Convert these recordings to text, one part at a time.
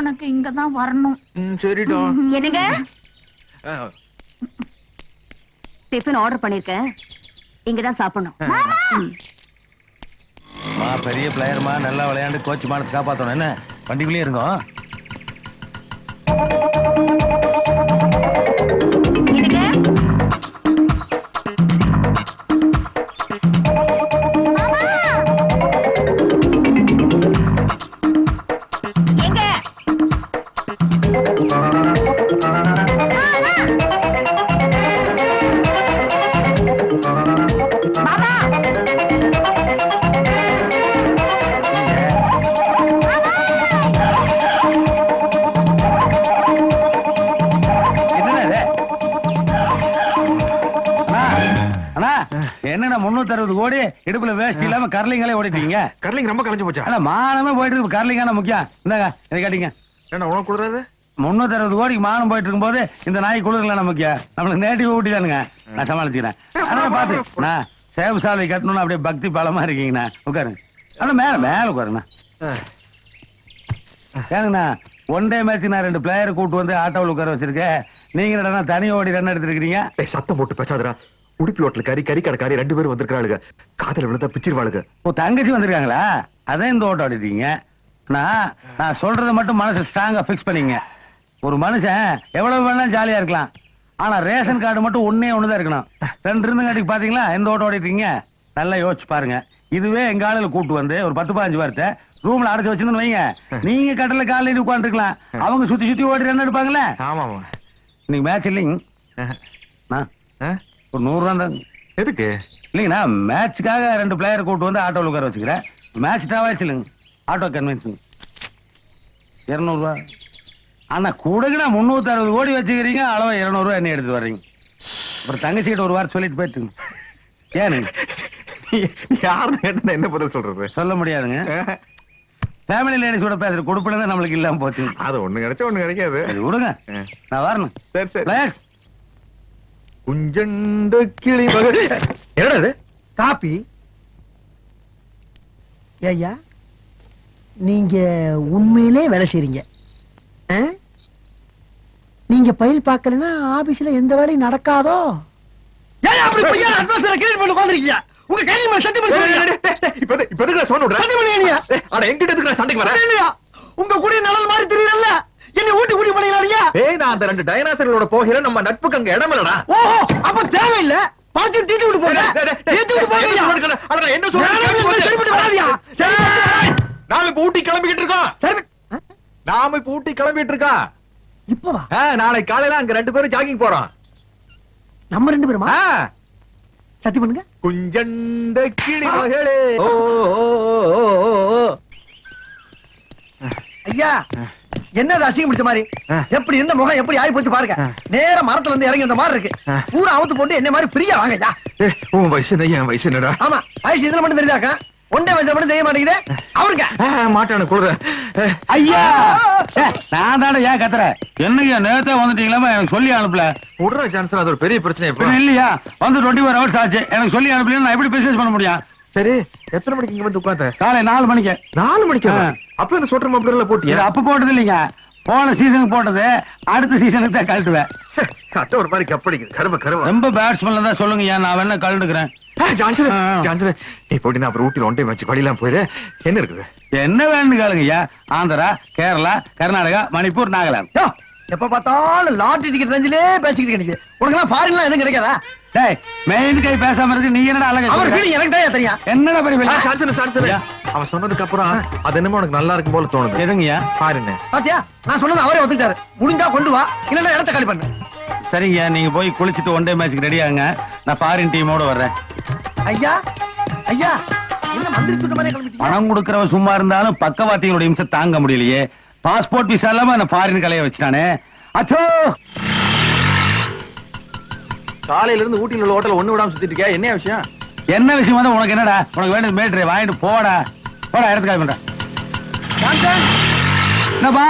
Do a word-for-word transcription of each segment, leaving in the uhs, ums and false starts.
எனக்கு இங்கதான் வரணும். சரிடா. என்னங்க டிஃபன் ஆர்டர் பண்ணிருக்கேன், இங்கதான் சாப்பிடணும். பெரிய பிளேயர்மா, நல்லா விளையாண்டு கோச் மானத்தை காப்பாத்தணும். என்ன வண்டிக்குள்ளேயே இருந்தோம். என்னன்னா முன்னூத்தி அறுபது கோடி இடுப்புல வேஸ்ட் இல்லாம கர்லிங்களே ஓடிட்டீங்க. கர்லிங் ரொம்ப கலைஞ்சு போச்சா? இல்ல மானமே போயிட்டு இருக்கு. கர்லிங்கான முக்கியம். இந்தாங்க இதை கேட்டீங்க. என்ன உனக்கு கொடுறாது? முன்னூத்தி அறுபது கோடிக்கு மானம் போயிட்டு இருக்கும் போது இந்த நாய் குளிர்ல முக்கியம். நம்மளுக்கு நேட்டிவ் ஊட்டி தானுங்க. நான் சமாளிச்சுக்கிறேன். அதனால பாத்து நான் சேவ் சாலை கட்டணும்னு அப்படியே பக்தி பாலமா இருக்கீங்கண்ணா. உட்காருங்க. ஆனா மேல மேல உட்காருங்கண்ணா. ஏங்கண்ணா ஒன் டே மேட்ச் நான் ரெண்டு பிளேயர் கூட்டு வந்து ஆட்டோவில் உட்கார வச்சிருக்கேன். நீங்க என்னடா தனி ஓடி ரன் எடுத்துருக்கீங்க? சத்தம் போட்டு பேசாதடா. உடுப்பி ஹோட்டல் காரி கறி கடைக்காரி ரெண்டு பேரும் வந்திருக்காளுங்க. காதல விழுந்தா பிச்சிருவாளுங்க. ஓ தங்கச்சி வந்திருக்காங்களா? அதான் இந்த ஓட்டம் ஆடிட்டீங்க. நான் நான் சொல்றதை மட்டும் மனசு ஸ்ட்ராங்கா பிக்ஸ் பண்ணிங்க. ஒரு மனுஷன் எவ்வளவு வேணாலும் ஜாலியா இருக்கலாம். ஆனா ரேஷன் கார்டு மட்டும் ஒன்னே ஒண்ணுதான் இருக்கணும். ரெண்டு இருந்துங்காட்டிக்கு பாத்தீங்களா எந்த ஓட்டம் ஓடிட்டீங்க? நல்லா யோசிச்சு பாருங்க. இதுவே எங்க ஆளுல கூட்டு வந்து ஒரு பத்து பதினஞ்சு வாரத்தை ரூம்ல அடைச்சு வச்சுன்னு வைங்க. நீங்க கட்டல காலையில உட்காந்து இருக்கலாம். அவங்க சுத்தி சுத்தி ஓடி ரன் எடுப்பாங்களே. ஆமா இன்னைக்கு மேட்ச் இல்லைங்க. ஒரு நூறு ரூபா தான். எதுக்கு இல்லைங்கண்ணா மேட்சுக்காக ரெண்டு பிளேயர் கூட்டு வந்து ஆட்டோவில் உட்கார வச்சுக்கிறேன். மேட்ச் டாவாச்சு இல்லைங்க. ஆட்டோ கன்வென்ஷன் இருநூறு ரூபா. ஆனா கூடங்கண்ணா முன்னூத்தி அறுபது கோடி வச்சுக்கிறீங்க. அளவு இருநூறு ரூபா என்ன எடுத்து வர்றீங்க. அப்புறம் தங்கச்சி கிட்ட ஒரு வாரம் சொல்லிட்டு போயிட்டுங்க. ஏனுங்க யாருன்னு என்ன பதில் சொல்றது? சொல்ல முடியாதுங்க. ஃபேமிலி லேடிஸோட பேசுற கொடுப்பனதான் நம்மளுக்கு இல்லாம போச்சு. அது ஒண்ணு கிடைச்சா ஒண்ணு கிடைக்காது. விடுங்க நான் வரணும். சரி சரி. குஞ்சண்ட கிளி மகள். என்னது காப்பி? ஐயா நீங்க உண்மையிலே வேலை செய்றீங்க. நீங்க பயில் பார்க்கலன்னா ஆபீஸ்ல எந்த வேலையும் நடக்காதோ. உங்க கையில சண்டை உங்க கூட நலல் மாதிரி தெரியல. என்ன ஊட்டி ஊட்டி பண்ணிடலாங்க. ஏய் நான் அந்த ரெண்டு டைனாசர்களோட போகல நம்ம நட்புக்கு அங்க இடம் இல்லடா. ஓஹோ அப்ப தேவையில்லை. பாத்து தீட்டி விட்டு போங்க. தீட்டி விட்டு போங்க. அட என்ன சொல்றீங்க? சரிபட்டு வராதியா? நாம இப்ப ஊட்டி கிளம்பிட்டு இருக்கோம். சரி நாம இப்ப ஊட்டி கிளம்பிட்டு இருக்கோம். இப்பவா? நாளை காலையில அங்க ரெண்டு பேரும் ஜாகிங் போறோம். நம்ம ரெண்டு பேருமா? சத்தி பண்ணுங்க. குஞ்சண்ட கிளி மகளே. ஓ ஐயா என்ன அசிங்கம் பிடிச்ச மாதிரி எப்படி இருந்த முகம் எப்படி ஆகி போச்சு பாருங்க. நேர மரத்துல இருந்து இறங்கி இந்த மாதிரி இருக்கு. பூரா அவுத்து போட்டு என்ன மாதிரி ஃப்ரீயா வாங்கயா. உன் வயசு என்ன என் வயசு என்னடா? ஆமா வயசு இதுல மட்டும் தெரிஞ்சாக்கா ஒன்றே வயசுல மட்டும் தெரிய மாட்டேங்குது. அவருங்க மாட்டானு குடுற. ஐயா நான் தானே ஏன் கத்துற? என்னையா நேரத்தே வந்துட்டீங்களா? எனக்கு சொல்லி அனுப்பல. விடுற சான்ஸ் அது ஒரு பெரிய பிரச்சனை. இல்லையா வந்து டுவெண்ட்டி ஃபோர் ஹவர்ஸ் ஆச்சு. எனக்கு சொல்லி அனுப்பல. நான் எப்படி பிசினஸ் பண்ண முடியும்? சரி எத்தனை மணிக்கு இங்க வந்து உட்கார்ந்த? காலை நாலு மணிக்கு. நாலு மணிக்கு? அப்ப என்ன சொல்ற மாப்பிள்ள போட்டியா? அப்ப போட்டது இல்லைங்க. போன சீசனுக்கு போட்டது. அடுத்த சீசனுக்கு தான் கழட்டுவேன். கட்ட ஒரு மாதிரி கப்படிக்குது. கரும கரும. ரொம்ப பேட்ஸ்மேன்ல தான் சொல்லுங்க. நான் வேணா கழட்டுக்கிறேன். ஜான்சன் ஜான்சன் நீ போட்டி நான் அப்புறம் ஊட்டில ஒன் டைம் வச்சு வழியெல்லாம் போயிரு. என்ன இருக்குது? என்ன வேணும்னு கேளுங்கய்யா. ஆந்திரா, கேரளா, கர்நாடகா, மணிப்பூர், நாகாலாந்து. எப்ப பார்த்தாலும் லாட்டரி டிக்கெட் ரேஞ்சிலே பேசிக்கிட்டு இருக்கீங்க. உனக்கு எல்லாம் ஃபாரின்லாம் எதுவும் கிடைக்காதா? டேய் மெயின் கை பேசாம இருக்கு. நீ என்னடா அழகா? அவர் ஃபீலிங் எனக்கு தான் தெரியும். என்னடா பெரிய சான்சன் சான்சன் அவன் சொன்னதுக்கு அப்புறம் அது என்னமோ உனக்கு நல்லா இருக்கும் போல தோணுது. எதுங்கய்யா? ஃபாரின். பாத்தியா நான் சொன்னது அவரே ஒத்துக்கிட்டாரு. முடிஞ்சா கொண்டு வா, இல்லன்னா இடத்த காலி பண்ணு. சரிங்க நீங்க போய் குளிச்சிட்டு ஒன் டே மேட்ச்க்கு ரெடி ஆகுங்க. நான் ஃபாரின் டீமோட வர்றேன். ஐயா ஐயா என்ன மந்திரி சுத்த மாதிரி கிளம்பிட்டீங்க? பணம் கொடுக்கறவ சும்மா இருந்தாலும் பக்கவாத்திகளோட இம்சை தாங்க முடியலையே. பாஸ்போர்ட் விசா இல்லாம என்ன ஃபாரின் கலைய வச்சுட்டானே. அச்சோ காலையில இருந்து ஊட்டில உள்ள ஹோட்டல் ஒண்ணு விடாம சுத்திட்டு இருக்கியா? என்ன விஷயம்? என்ன விஷயம் வந்து உனக்கு என்னடா? உனக்கு வேண்டியது மேட்ரு வாங்கிட்டு போடா. போடா இடத்துக்கு கால் பண்ற. என்னப்பா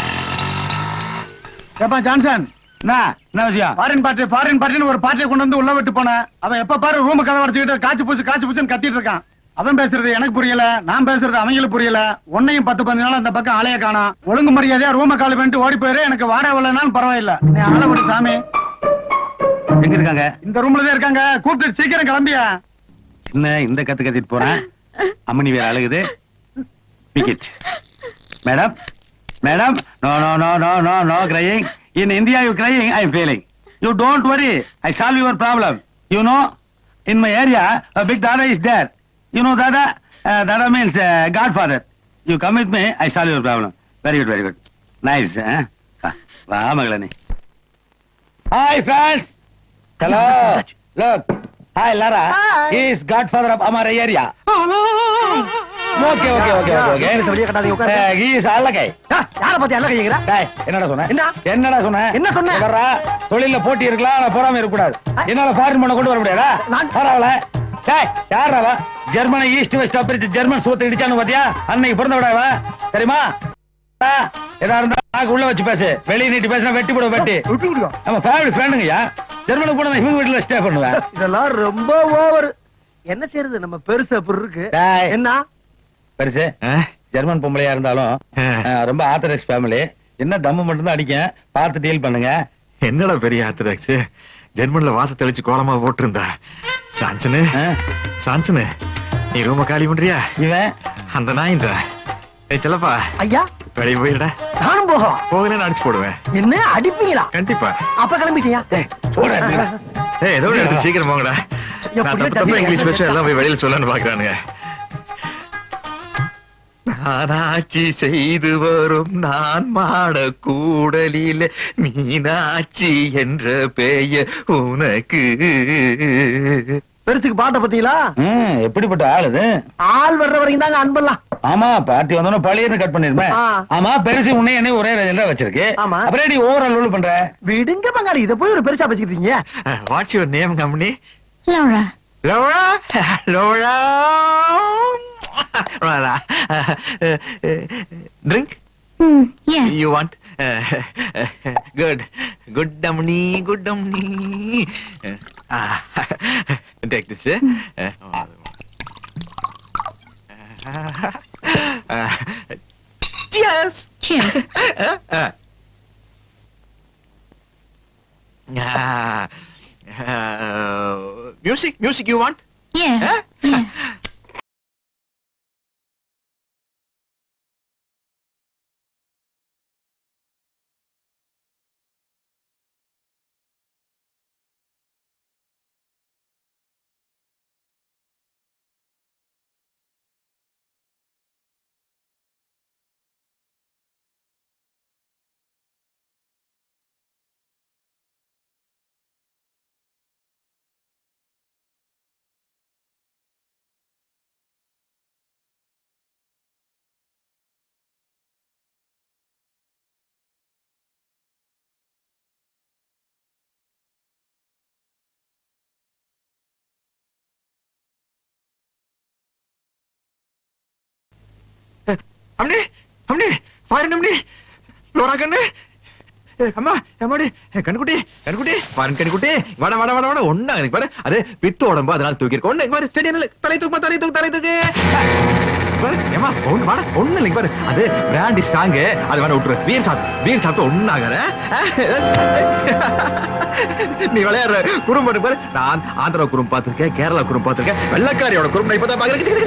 ஏப்பா ஜான்சன் என்ன என்ன விஷயம்? ஃபாரின் பார்ட்டி ஃபாரின் பார்ட்டின்னு ஒரு பார்ட்டியை கொண்டு வந்து உள்ள விட்டு போன. அவன் எப்ப பாரு ரூம் கதை வச்சுக்கிட்டு காய்ச்சி பூச்சு காய்ச்சி பூச்சுன்னு கத்திட்டு இருக்கான். அவன் பேசுறது எனக்கு புரியல, நான் பேசுறது அவங்களுக்கு புரியல. உன்னையும் பத்து பதினஞ்சு நாள் அந்த பக்கம் ஆளைய காணோம். ஒழுங்கு மரியாதையா ரூம காலி பண்ணிட்டு ஓடி போயிரு. எனக்கு வாடகை வரலனாலும் பரவாயில்ல. நீ ஆள விடு சாமி. எங்க இருக்காங்க? இந்த ரூம்ல தான் இருக்காங்க. கூப்பிட்டு சீக்கிரம் கிளம்பியா. என்ன இந்த கத்து கத்திட்டு போறேன்? அம்மனி வேற அழுகுது. Ticket madam, madam, no no no no no no crying. In India you crying, I am feeling. You don't worry, I solve your problem. You know, in my area a big dada is there. You know dada? Uh, dada means uh, godfather. You come with me, I solve your problem. Very good, very good. Nice, eh? Va magalani. Hi friends. Hello. Look. Hi Lara. Hi. He is godfather of our area. Okay, okay, okay, okay. வெளிய கட்டாதீங்க, உட்காருங்க. Uh, he is Allagai. யார பத்தி அல்ல கைங்கற? டேய், என்னடா சொன்ன? என்ன? என்னடா சொன்ன? என்ன சொன்ன? வர்றா, தொழில்ல போட்டி இருக்கலாம், ஆனா போடாம இருக்க கூடாது. என்னால ஃபாரின் பண்ண கொண்டு வர முடியாதா? நான் வரவள. டேய், யாரா அவ? ஜெர்மனி ஈஸ்ட் வெஸ்ட் பிரிச்சு ஜெர்மன் சூத்த இடிச்சானு பாத்தியா? அன்னைக்கு பிறந்த விடாவ. தெரியுமா? ஏதா இருந்தா நாக்கு உள்ள வச்சு பேசு. வெளிய நீட்டி பேசினா வெட்டி போடு வெட்டி. விட்டு விடுங்க. நம்ம ஃபேமிலி ஃப்ரெண்டுங்கயா. ஜெர்மனுக்கு போனா இவங்க வீட்ல ஸ்டே பண்ணுவேன். இதெல்லாம் ரொம்ப ஓவர். என்ன செய்யறது? நம்ம பெருசா அப்படி இருக்கு. டேய், என்ன? பெருசு ஜெர்மன் பொம்பளையா இருந்தாலும் ரொம்ப ஆர்த்தடாக்ஸ் ஃபேமிலி. என்ன தம்மு மட்டும் தான் அடிக்க. பார்த்து டீல் பண்ணுங்க. என்னடா பெரிய ஆர்த்தடாக்ஸ்? ஜெர்மன்ல வாச தெளிச்சு கோலமா போட்டிருந்தா. சான்சனு சான்சனு நீ ரூம காலி பண்றியா? இவன் அந்த நாய் இந்த செல்லப்பா ஐயா வெளியே போயிடா. நானும் போகலாம். போகலன்னு அடிச்சு போடுவேன். என்ன அடிப்பீங்களா? கண்டிப்பா. அப்ப கிளம்பிட்டியா? ஏய் ஏதோ எடுத்து சீக்கிரம் போங்கடா. நான் தப்பு தப்பா இங்கிலீஷ் பேச எல்லாம் போய் வெளியில சொல்லன்னு பாக்குறானுங்க. நானாட்சி செய்து வரும் நான் மாட கூடலில மீனாட்சி என்ற பெயர் உனக்கு. பெருசுக்கு பாட்ட பத்தீங்களா? எப்படிப்பட்ட ஆள் இது? ஆள் வர்ற வரைக்கும் தாங்க அன்பெல்லாம். ஆமா, பார்ட்டி வந்தோம் பழையன்னு கட் பண்ணிருப்பேன். ஆமா, பெருசு உன்னை என்ன ஒரே ரேஞ்சில வச்சிருக்கு. ஆமா, அப்புறம் நீ ஓவர் லூல் பண்ற. விடுங்க பங்காளி, இத போய் ஒரு பெருசா வச்சுக்கிட்டீங்க. What's your name company? Laura. Laura? Laura. Rara. Drink? Mm, yeah. You want? Uh, good. Good dummy, good dummy. Uh, take this. Eh? Uh, uh, cheers. Cheers. uh, uh, uh, music, music you want? Yeah. Huh? Yeah. அம்னே அம்னே பாருங்க அம்னே Lola கண்ணு அம்மா அம்மாடி கண்ணுக்குட்டி கண்ணுக்குட்டி பாருங்க கண்ணுக்குட்டி வட வட வட வட ஒண்ணா எனக்கு பாரு அது பித்து உடம்பு அதனால தூக்கி இருக்கு ஒண்ணு பாரு ஸ்டேடியம் தலை தூக்கு தலை தூக்கு தலை தூக்கு பாரு ஏமா ஒண்ணு வாட ஒண்ணு இல்லைங்க பாரு அது பிராண்டி ஸ்ட்ராங் அது வேணா விட்டுரு பீர் சாப்பிட்டு பீர் சாப்பிட்டு ஒண்ணாகற நீ விளையாடுற குறும்பு பாரு நான் ஆந்திரா குறும்பு பார்த்திருக்கேன் கேரளா குறும்பு பார்த்திருக்கேன் வெள்ளக்காரியோட குறும்பு இப்பதான் பாக்குறேன்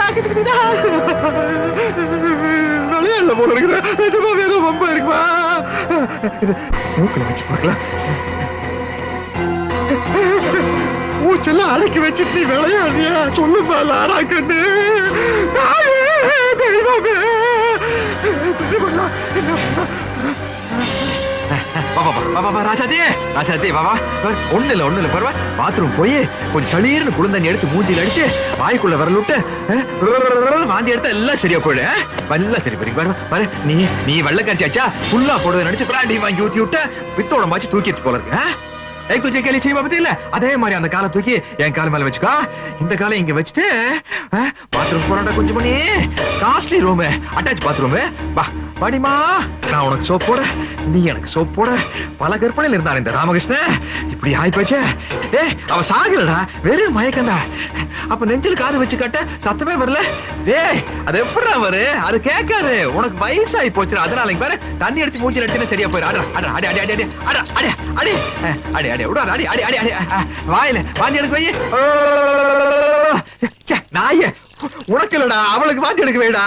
விளையாடல போல இருக்குது வேற ரொம்ப இருக்குமா மூக்கில் வச்சு பார்க்கலாம் மூச்செல்லாம் அடக்கி வச்சுட்டு நீ விளையாடியா சொல்லுமா லாரா கண்ணு ராஜாதே ராஜாதே பாபா ஒண்ணு இல்ல ஒண்ணு இல்ல பரவா பாத்ரூம் போய் கொஞ்சம் சளீர்னு குளிர்ந்தண்ணி எடுத்து மூஞ்சில அடிச்சு வாய்க்குள்ள வரல விட்டு வாந்தி எடுத்தா எல்லாம் சரியா போயிடு எல்லாம் சரி போறீங்க பாரு பாரு நீ நீ வெள்ளக்காச்சாச்சா ஃபுல்லா போடுவேன் நினைச்சு பிராண்டி வாங்கி ஊத்தி விட்டு பித்தோட மாச்சு தூக்கிட்டு போல இருக்கு ஏய் துஜே கேலி செய்வா பத்தி இல்ல அதே மாதிரி அந்த காலை தூக்கி என் கால் மேல வச்சுக்கோ இந்த காலை இங்க வச்சுட்டு பாத்ரூம் போறாடா கொஞ்சம் பண்ணி காஸ்ட்லி ரூம் அட்டாச் பாத்ரூம் வா வாடிமா, நான் உனக்கு சோப் போட, நீ எனக்கு சோப் போட. பல கற்பனையில் இருந்தான் இந்த ராமகிருஷ்ணன். இப்படி ஆயிப்போச்சே. ஏ, அவ சாகலடா, வெறும் மயக்கண்டா. அப்ப நெஞ்சில் காது வச்சு கட்ட சத்தமே வரல. ஏய், அது எப்படிடா வரு? அது கேட்காது. உனக்கு வயசாகி போச்சு, அதனால இங்க பாரு, தண்ணி அடிச்சு மூஞ்சி அடிச்சுன்னு சரியா போயிரு. அட அட அடி அடி அடி அடி அட அடி அடி அடி அடி விடாத, அடி அடி அடி அடி வாயில வாந்தி எடுக்க வை. நாயே, உனக்கு இல்லடா, அவளுக்கு வாந்தி எடுக்க வைடா.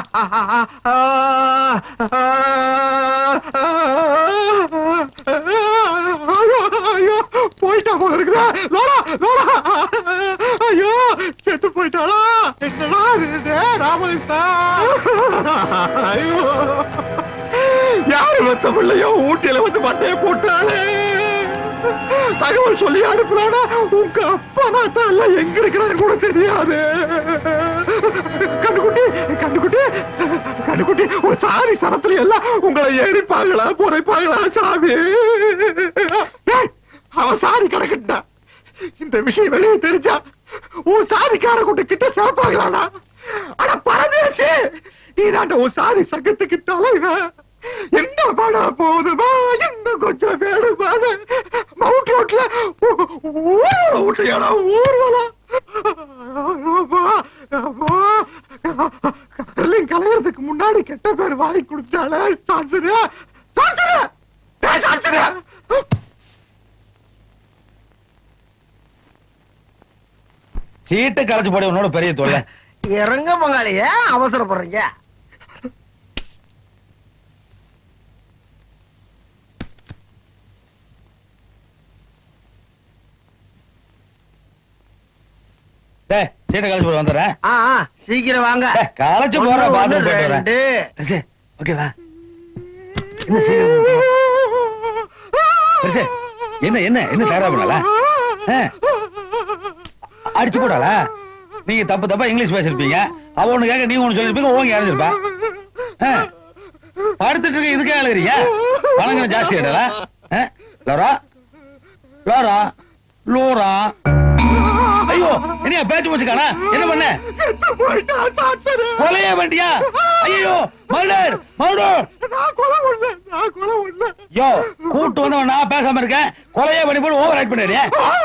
ஐயோ, போயிட்டா போல இருக்குதா? லோலா, லோலா, ஐயோ, செத்து போயிட்டாளா? என்னடா இது ராமகிருஷ்ணா? ஐயோ, யாரு வந்த பிள்ளையோ ஊட்டியில வந்து மண்டையை போட்டாளே. தகவல் சொல்லி அனுப்புறானா? உங்க அப்பா நாட்டால எங்க இருக்கிறாரு கூட தெரியாது. கண்டுகுட்டி, கண்டுகுட்டி, கண்டுகுட்டி, ஒரு சாரி சரத்துல எல்லாம் உங்களை எரிப்பாங்களா புதைப்பாங்களா சாமி? அவன் சாரி கிடக்கட்டா. இந்த விஷயம் வெளியே தெரிஞ்சா உன் சாரிக்கார கூட்ட கிட்ட சேர்ப்பாங்களாடா? ஆனா பரதேசி, நீதாண்ட உன் சாரி சங்கத்துக்கு தலைவன். என்ன பட போதுமா? இன்னும் கொஞ்சம் வேணுமான மவுண்ட் ரோட்ல ஊட்டையாடா ஊர்வலம். கலையறதுக்கு முன்னாடி கெட்ட பேர் வாங்கி கொடுத்தால சான்சரு சான்சரு சான்சரு. சீட்டு கலைச்சு போட உன்னோட பெரிய தொல்லை. இறங்க பங்காளிய அவசரப்படுறீங்க. சீட்டை கலைச்சு போட வந்துடுறேன். சீக்கிரம் வாங்க. கலைச்சு போற பாத்ரூம் போயிட்டு வரேன். ஓகேவா? என்ன சீக்கிரம் என்ன என்ன என்ன தயாரா பண்ணல? அடிச்சு போடால. நீங்க தப்பு தப்பா இங்கிலீஷ் பேசிருப்பீங்க. அவ ஒண்ணு கேட்க நீங்க ஒண்ணு சொல்லிருப்பீங்க. ஓங்க இறந்துருப்பா. படுத்துட்டு இருக்க இதுக்கே அழுகிறீங்க. பணங்களை ஜாஸ்தி ஆயிடல. Lola, Lola, Lola. ஐயோ, என்ன பேச்சு வச்சுக்கானா? என்ன பண்ண? கொலையே வண்டியா? ஐயோ, மர்டர், மர்டர். யோ, கூட்டு வந்து நான் பேசாம இருக்கேன். கொலையே பண்ணி போட்டு ஓவர் ஆக்ட் பண்ணிடுறியா?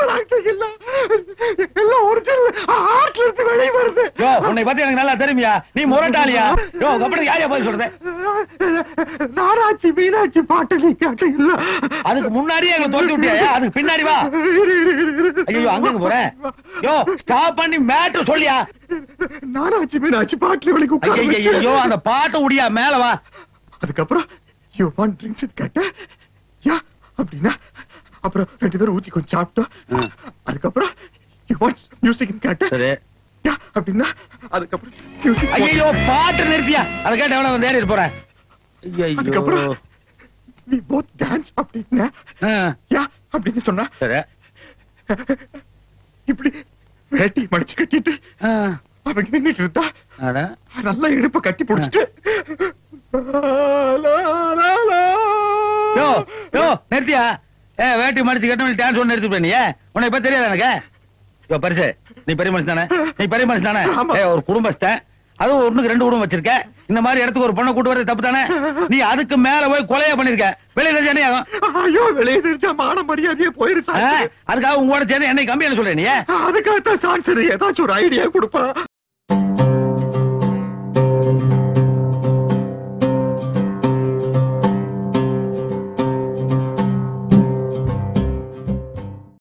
யோ, உன்னை பத்தி எனக்கு நல்லா தெரியுமியா? நீ முரட்டாளியா? யோ, அப்படி யாரையா பதில் சொல்றது? நாராட்சி மீனாட்சி பாட்டு நீ கேட்ட இல்ல. அதுக்கு முன்னாடியே எங்களை தோண்டி விட்டியா? அதுக்கு பின்னாடி வா. ஐயோ, அங்க போறேன். யோ, ஸ்டாப் பண்ணி மேட்டர் சொல்லியா? நாராட்சி மீனாட்சி பாட்டுல வலிக்கும். ஐயோ, அந்த பாட்டு உடியா மேல வா. அதுக்கப்புறம் யூ வாண்ட் ட்ரிங்க்ஸ் கேட்ட. யா அப்படின்னா அப்புறம் ரெண்டு பேரும் ஊத்தி கொஞ்சம் சாப்பிட்டோம். அதுக்கப்புறம் யூ வாண்ட் மியூசிக் கேட்ட. சரி. யா அப்படின்னா அதுக்கப்புறம் மியூசிக். ஐயோ, பாட்டு நிறுத்தியா? அத கேட்ட எவன வந்து ஏறி போறேன். அதுக்கப்புறம் we both dance அப்படின்னா. யா அப்படின்னு சொன்னா. சரி. இப்படி வேட்டி மடிச்சு கட்டிட்டு அவங்க நின்னுட்டு இருந்தா நல்லா இடுப்ப கட்டி புடிச்சிட்டு. யோ யோ நிறுத்தியா? ஏ, வேட்டி மடிச்சு கட்டணும் டான்ஸ் ஒண்ணு நிறுத்தி நீ. உன்னை இப்ப தெரியாது எனக்கு. யோ பரிசு, நீ பெரிய மனுஷன் தானே? நீ பெரிய மனுஷன் தானே? ஏ, ஒரு குடும்பஸ்தன், அதுவும் ஒண்ணுக்கு ரெண்டு குடும்பம் வச்சிருக்க. இந்த மாதிரி இடத்துக்கு ஒரு பொண்ணை கூட்டு வரது தப்பு தானே? நீ அதுக்கு மேல போய் கொலையா பண்ணிருக்க. வெளியே தெரிஞ்சா என்ன ஆகும்? ஐயோ, வெளியே தெரிஞ்சா மான மரியாதையே போயிருச்சு. அதுக்காக உங்களோட சேர்ந்து என்னை கம்பி என்ன சொல்ற நீ? அதுக்காகத்தான் சான்சர் ஏதாச்சும் ஒரு ஐடியா கொடுப்பா.